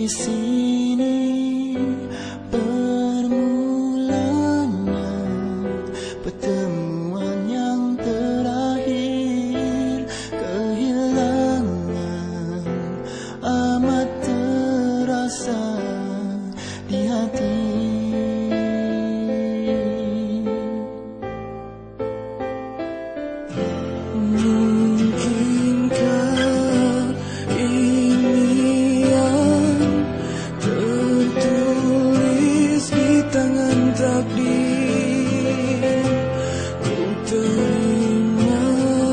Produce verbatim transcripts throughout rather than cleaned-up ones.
di sini permulanya pertemuan yang terakhir, kehilangan amat terasa di hati. Mungkinkah ini yang tertulis di tangan takdir? Ku terima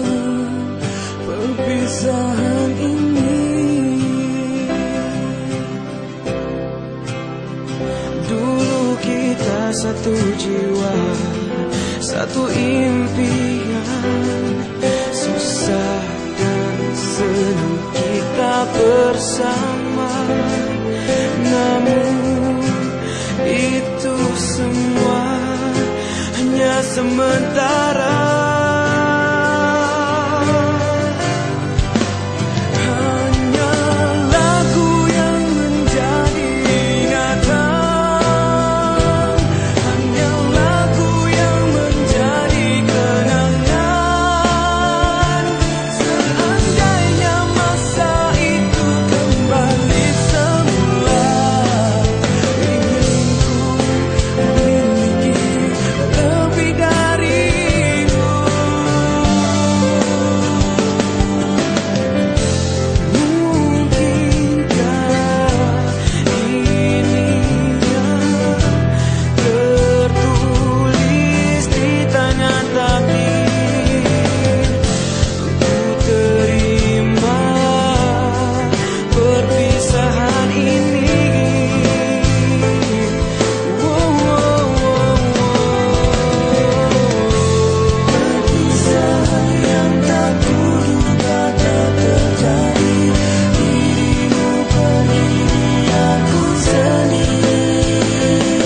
perpisahan ini. Dulu kita satu jiwa, satu impian, susah dan senang kita bersama. Namun itu semua hanya sementara. Hanya lagu yang menjadi ingatan, hanya lagu yang menjadi kenangan. Seandainya masa itu kembali semula, ingin ku memiliki lebih darimu. Mungkinkah ini yang tertulis di tangan takdir? Ku terima perpisahan ini. Perpisahan yang tak kuduga tak terjadi. Dirimu pergi, aku sendiri.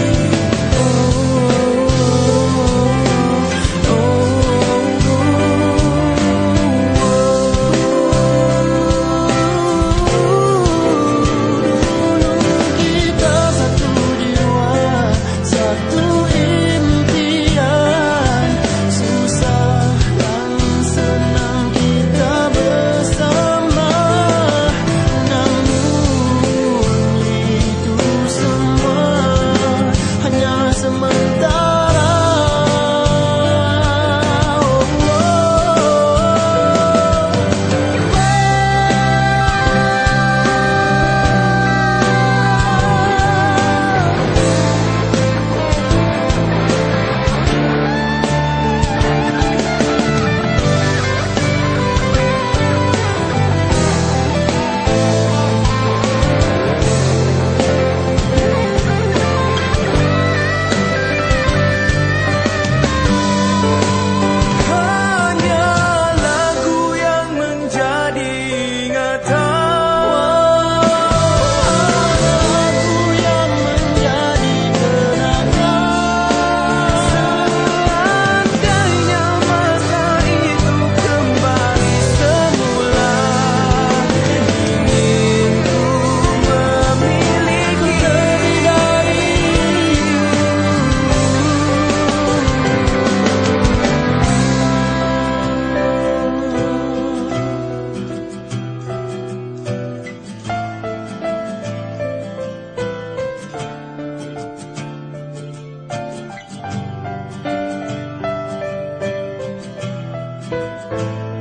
Kita satu jiwa, satu impian, susah dan senang kita bersama. Namun itu semua hanya sementara. Hanya lagu yang menjadi ingatan, lagu yang menjadi kenangan. Seandainya masa itu kembali semula, ingin ku memiliki lebih darimu.